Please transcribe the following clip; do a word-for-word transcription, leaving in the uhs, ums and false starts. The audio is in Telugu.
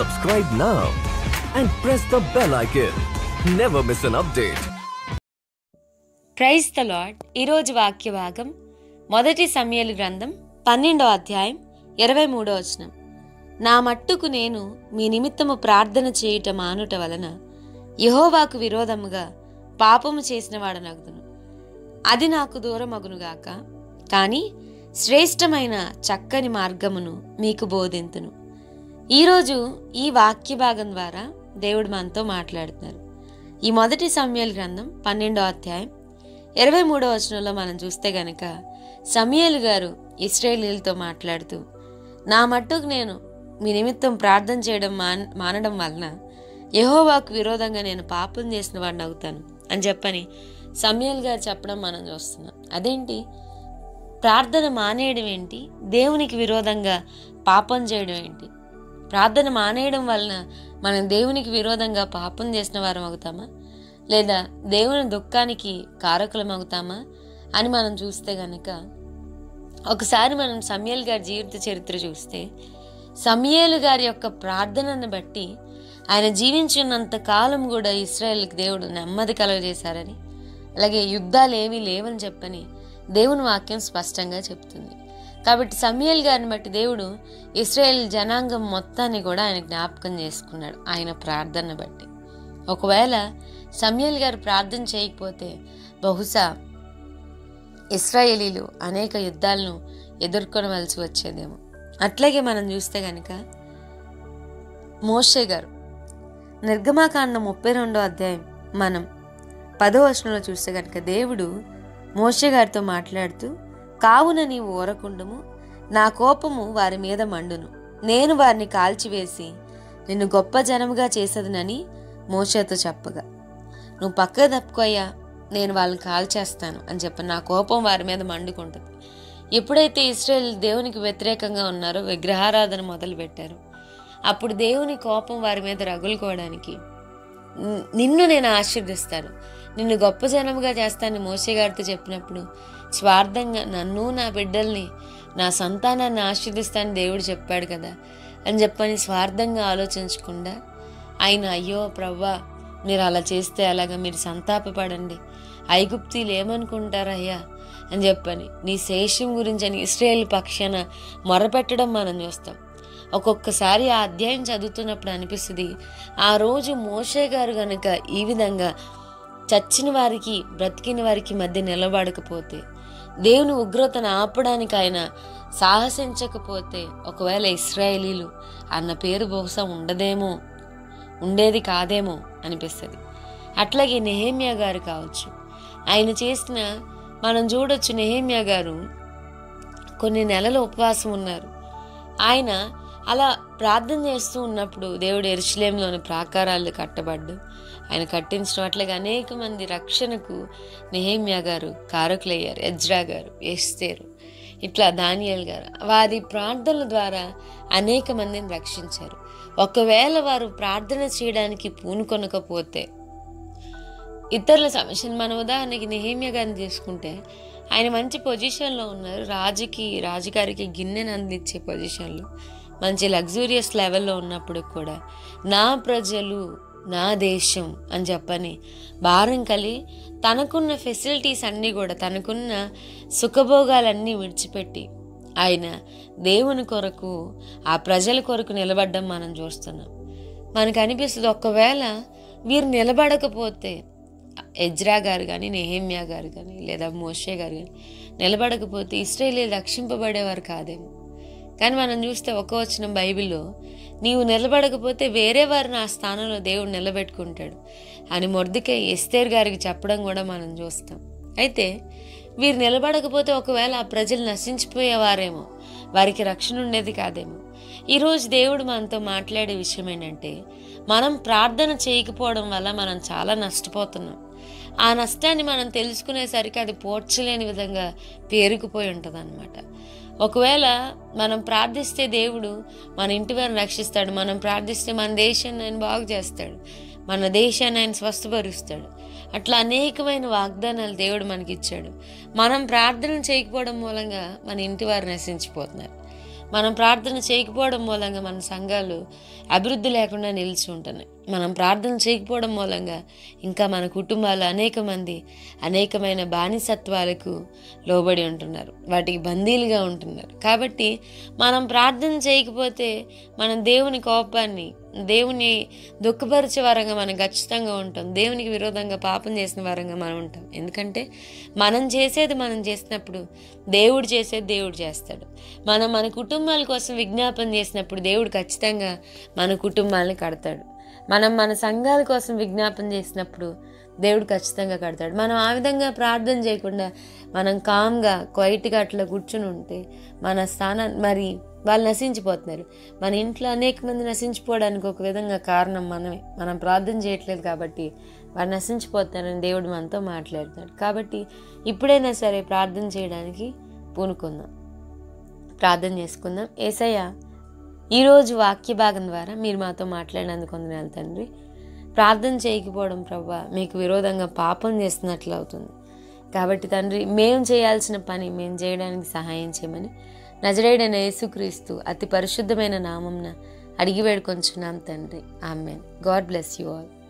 Subscribe now and press the bell icon. Never miss an update. Praise the Lord. ఈరోజు వాక్య భాగం మొదటి సమూయేలు గ్రంథం పన్నెండో అధ్యాయం ఇరవై మూడో వచనం. నా మట్టుకు నేను మీ నిమిత్తము ప్రార్థన చేయుట మానుట వలన యెహోవాకు విరోధముగా పాపము చేసిన వాడనగుదును. అది నాకు దూరమగునుగాక, కానీ శ్రేష్టమైన చక్కని మార్గమును మీకు బోధింతును. ఈరోజు ఈ వాక్య భాగం ద్వారా దేవుడు మనతో మాట్లాడుతున్నారు. ఈ మొదటి సమూయేలు గ్రంథం పన్నెండో అధ్యాయం ఇరవై మూడో వచనంలో మనం చూస్తే గనక సమూయేలు గారు ఇశ్రాయేలీయులతో మాట్లాడుతూ, నా మట్టుకు నేను మీ నిమిత్తం ప్రార్థన చేయడం మాన్ మానడం వలన యెహోవాకు విరోధంగా నేను పాపం చేసిన వాడిని అవుతాను అని చెప్పని సమూయేలు గారు చెప్పడం మనం చూస్తున్నాం. అదేంటి, ప్రార్థన మానేయడం ఏంటి, దేవునికి విరోధంగా పాపం చేయడం ఏంటి? ప్రార్థన మానేయడం వలన మనం దేవునికి విరోధంగా పాపం చేసిన వారం అవుతామా, లేదా దేవుని దుఃఖానికి కారకులం అవుతామా అని మనం చూస్తే గనక, ఒకసారి మనం సమూయేలు గారి జీవిత చరిత్ర చూస్తే, సమూయేలు గారి యొక్క ప్రార్థనను బట్టి ఆయన జీవించినంత కాలం కూడా ఇశ్రాయేలుకి దేవుడు నెమ్మది కలుగజేశారని, అలాగే యుద్ధాలు ఏమీ లేవని చెప్పని దేవుని వాక్యం స్పష్టంగా చెప్తుంది. కాబట్టి సమూయేలు గారిని బట్టి దేవుడు ఇశ్రాయేల్ జనాంగం మొత్తాన్ని కూడా ఆయన జ్ఞాపకం చేసుకున్నాడు ఆయన ప్రార్థన బట్టి. ఒకవేళ సమూయేలు గారు ప్రార్థన చేయకపోతే బహుశా ఇశ్రాయేలీలు అనేక యుద్ధాలను ఎదుర్కొనవలసి వచ్చేదేమో. అట్లాగే మనం చూస్తే కనుక మోషే గారు నిర్గమాకాండం ముప్పై రెండో అధ్యాయం మనం పదో వచనంలో చూస్తే కనుక దేవుడు మోషే గారితో మాట్లాడుతూ, కావున నీవు ఊరకుండుము, నా కోపము వారి మీద మండును, నేను వారిని కాల్చివేసి నిన్ను గొప్ప జనముగా చేసేదనని మోషేతో చెప్పగా, నువ్వు పక్క తప్పుకోయ్యా, నేను వాళ్ళని కాల్చేస్తాను అని చెప్పి నా కోపం వారి మీద మండుకుంటుంది. ఎప్పుడైతే ఇశ్రాయేల్ దేవునికి వ్యతిరేకంగా ఉన్నారో, విగ్రహారాధన మొదలు పెట్టారు, అప్పుడు దేవుని కోపం వారి మీద రగులుకోవడానికి, నిన్ను నేను ఆశీర్దిస్తాను, నిన్ను గొప్ప జనముగా చేస్తానని మోషే గారితో చెప్పినప్పుడు, స్వార్థంగా నన్ను నా బిడ్డల్ని నా సంతానాన్ని ఆశీర్దిస్తానని దేవుడు చెప్పాడు కదా అని చెప్పని స్వార్థంగా ఆలోచించకుండా ఆయన, అయ్యో ప్రవ్వా, మీరు అలా చేస్తే అలాగా, మీరు సంతాపపడండి, ఐగుప్తీలు ఏమనుకుంటారయ్యా అని చెప్పని నీ శేషం గురించి అని ఇశ్రాయేల్ పక్షాన మొరపెట్టడం మనం చూస్తాం. ఒక్కొక్కసారి ఆ అధ్యాయం చదువుతున్నప్పుడు అనిపిస్తుంది, ఆ రోజు మోషే గారు గనక ఈ విధంగా చచ్చిన వారికి బ్రతికిన వారికి మధ్య నిలబడకపోతే, దేవుని ఉగ్రతను ఆపడానికి ఆయన సాహసించకపోతే, ఒకవేళ ఇశ్రాయేలీలు అన్న పేరు బహుశా ఉండదేమో, ఉండేది కాదేమో అనిపిస్తుంది. అట్లాగే నెహెమ్యా గారు కావచ్చు, ఆయన చేసిన మనం చూడొచ్చు, నెహెమ్యా గారు కొన్ని నెలలు ఉపవాసం ఉన్నారు. ఆయన అలా ప్రార్థన చేస్తూ ఉన్నప్పుడు దేవుడు యెరూషలేములోని ప్రాకారాలు కట్టబడ్డు ఆయన కట్టించడం, అట్లాగే అనేక మంది రక్షణకు నెహెమ్యా గారు కారకులయ్యారు. ఎజ్రా గారు, ఎస్తేరు, ఇట్లా దానియేల్ గారు వారి ప్రార్థనల ద్వారా అనేక మందిని రక్షించారు. ఒకవేళ వారు ప్రార్థన చేయడానికి పూనుకొనకపోతే ఇతరుల సమస్యను, మన ఉదాహరణకి నెహెమ్యా గారిని తీసుకుంటే, ఆయన మంచి పొజిషన్లో ఉన్నారు, రాజుకి రాజుగారికి గిన్నెను అందించే పొజిషన్లో మంచి లగ్జూరియస్ లెవెల్లో ఉన్నప్పుడు కూడా, నా ప్రజలు నా దేశం అని చెప్పని భారం కలిగి తనకున్న ఫెసిలిటీస్ అన్నీ కూడా, తనకున్న సుఖభోగాలన్నీ విడిచిపెట్టి ఆయన దేవుని కొరకు ఆ ప్రజల కొరకు నిలబడ్డం మనం చూస్తున్నాం. మనకు అనిపిస్తుంది, ఒకవేళ వీరు నిలబడకపోతే, ఎజ్రా గారు కానీ నెహెమ్యా గారు కానీ లేదా మోషే గారు కానీ నిలబడకపోతే ఇశ్రాయేలీయులు రక్షింపబడేవారు కాదేమో. కానీ మనం చూస్తే ఒక వచనం బైబిల్లో, నీవు నిలబడకపోతే వేరే వారిని ఆ స్థానంలో దేవుడు నిలబెట్టుకుంటాడు అని మొర్దెకై ఎస్తేర్ గారికి చెప్పడం కూడా మనం చూస్తాం. అయితే వీరు నిలబడకపోతే ఒకవేళ ఆ ప్రజలు నశించిపోయేవారేమో, వారికి రక్షణ ఉండేది కాదేమో. ఈరోజు దేవుడు మనతో మాట్లాడే విషయం ఏంటంటే, మనం ప్రార్థన చేయకపోవడం వల్ల మనం చాలా నష్టపోతున్నాం. ఆ నష్టాన్ని మనం తెలుసుకునేసరికి అది పోడ్చలేని విధంగా పేరుకుపోయి ఉంటుంది అన్నమాట. ఒకవేళ మనం ప్రార్థిస్తే దేవుడు మన ఇంటి వారిని రక్షిస్తాడు, మనం ప్రార్థిస్తే మన దేశాన్ని ఆయన బాగు చేస్తాడు, మన దేశాన్ని ఆయన స్వస్థపరుస్తాడు. అట్లా అనేకమైన వాగ్దానాలు దేవుడు మనకి ఇచ్చాడు. మనం ప్రార్థన చేయకపోవడం మూలంగా మన ఇంటి వారు నశించిపోతున్నారు. మనం ప్రార్థన చేయకపోవడం మూలంగా మన సంఘాలు అభివృద్ధి లేకుండా నిలిచి ఉంటున్నాయి. మనం ప్రార్థన చేయకపోవడం మూలంగా ఇంకా మన కుటుంబాలు అనేక మంది అనేకమైన బానిసత్వాలకు లోబడి ఉంటున్నారు, వాటికి బందీలుగా ఉంటున్నారు. కాబట్టి మనం ప్రార్థన చేయకపోతే మనం దేవుని కోపాన్ని, దేవుని దుఃఖపరిచే వారంగా మనం ఖచ్చితంగా ఉంటాం. దేవునికి విరోధంగా పాపం చేసిన వారంగా మనం ఉంటాం. ఎందుకంటే మనం చేసేది మనం చేసినప్పుడు దేవుడు చేసేది దేవుడు చేస్తాడు. మనం మన కుటుంబాల కోసం విజ్ఞాపన చేసినప్పుడు దేవుడు ఖచ్చితంగా మన కుటుంబాలని కడతాడు. మనం మన సంఘాల కోసం విజ్ఞాపన చేసినప్పుడు దేవుడు ఖచ్చితంగా కడతాడు. మనం ఆ విధంగా ప్రార్థన చేయకుండా మనం కామ్గా క్వైట్గా అట్లా కూర్చుని ఉంటే మన స్థానాన్ని మరి వాళ్ళు నశించిపోతున్నారు. మన ఇంట్లో అనేక మంది నశించిపోవడానికి ఒక విధంగా కారణం మనమే. మనం ప్రార్థన చేయట్లేదు కాబట్టి వాళ్ళు నశించిపోతారని దేవుడు మనతో మాట్లాడుతాడు. కాబట్టి ఇప్పుడైనా సరే ప్రార్థన చేయడానికి పూనుకుందాం, ప్రార్థన చేసుకుందాం. యేసయ్య, ఈరోజు వాక్య భాగం ద్వారా మీరు మాతో మాట్లాడినందుకు వందనాలు తండ్రి. ప్రార్థన చేయకపోవడం ప్రభువా మీకు విరోధంగా పాపం చేస్తున్నట్లు అవుతుంది. కాబట్టి తండ్రి, మేము చేయాల్సిన పని మేము చేయడానికి సహాయం చేయమని నజరేయుడైన యేసుక్రీస్తు అతి పరిశుద్ధమైన నామంన అడిగి వేడుకొంచున్నాం తండ్రి. Amen. God bless you all.